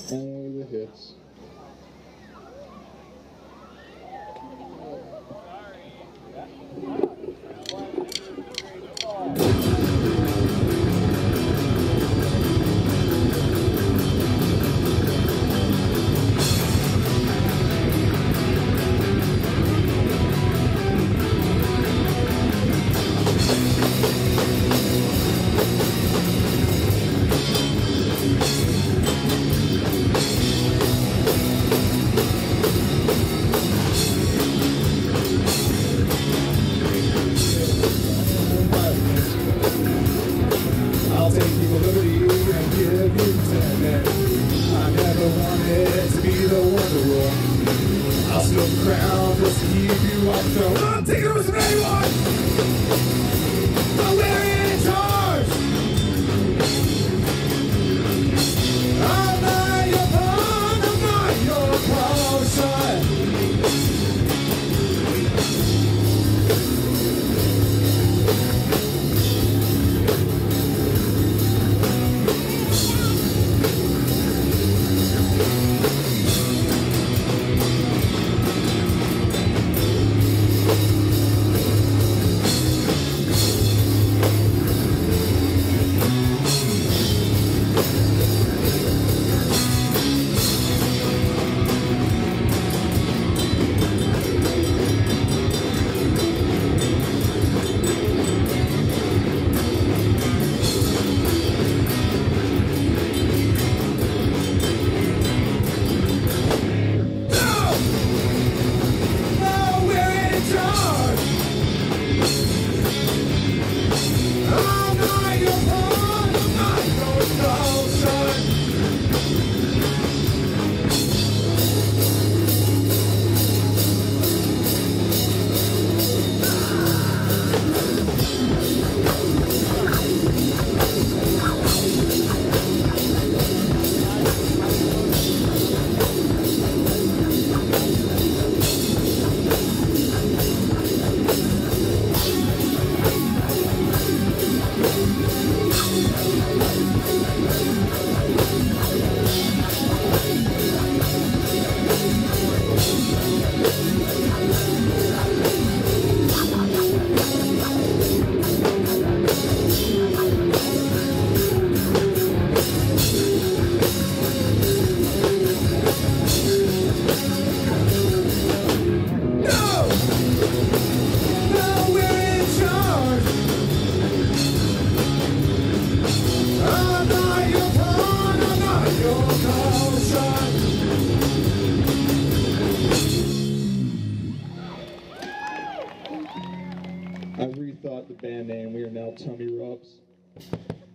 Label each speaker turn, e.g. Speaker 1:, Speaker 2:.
Speaker 1: Only the hits.
Speaker 2: I'll take you liberty and give you 10 minutes. I never wanted to be the Wonder Woman. I'll steal the crown just to keep you off the throne. I'm taking over from anyone, but we're in charge. I'm not your pawn, I'm not your potion.
Speaker 1: I rethought the band name. We are now Tummy Rubs.